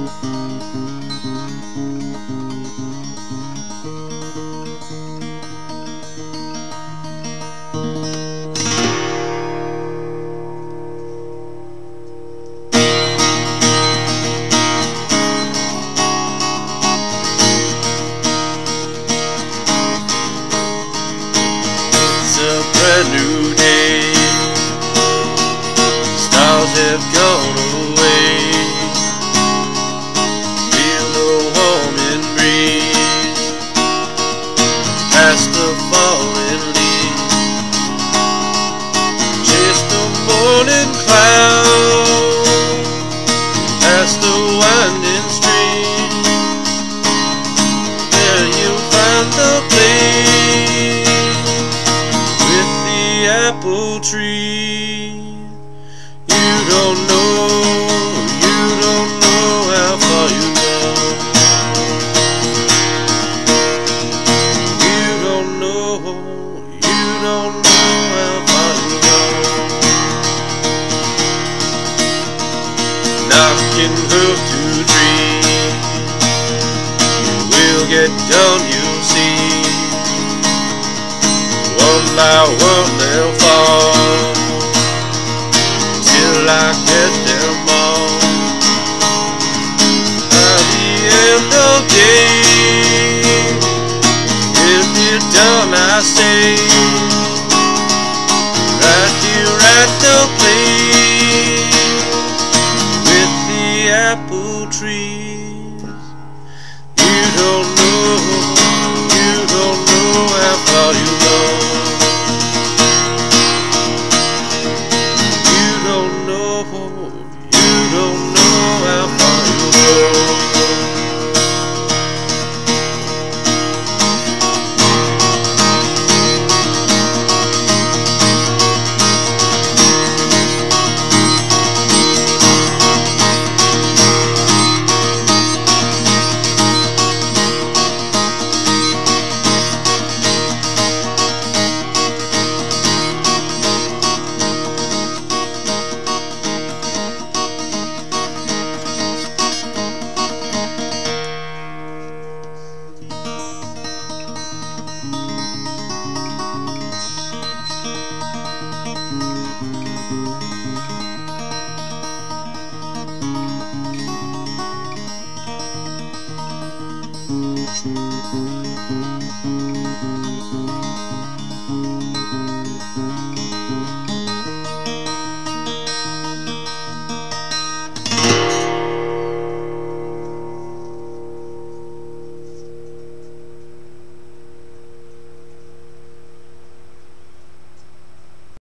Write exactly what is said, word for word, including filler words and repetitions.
Brand new day, stars have gone away. Feel the warming breeze past the falling leaves. Chase the morning cloud past the winding stream. There you'll find the place, apple tree. You don't know, you don't know how far you go. You don't know, you don't know how far you go. Knocking hoof to dream, you will get done, you'll see. One by one they'll fall, till I get them all. By the end of the day, if you're done, I say, right here at the place with the apple trees. You don't know, you don't know how far you go. You don't know how far you go.